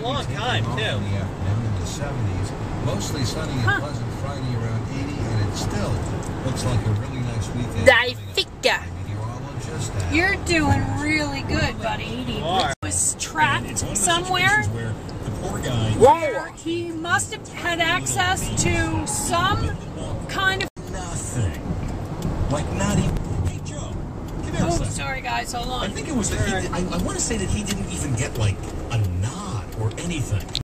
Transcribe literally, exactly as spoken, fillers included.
long time, too. In the afternoon in the seventies. Mostly sunny and Huh. pleasant Friday around eighty, and it still looks like a really nice weekend. I figure. Meteorologist at You're doing really good, buddy. He was trapped somewhere where he must have had access to some kind of... Nothing. Like not even. Hey Joe, come here a Oh, second. sorry guys, hold I on. think it was that he did, I, I want to say that he didn't even get like a nod or anything.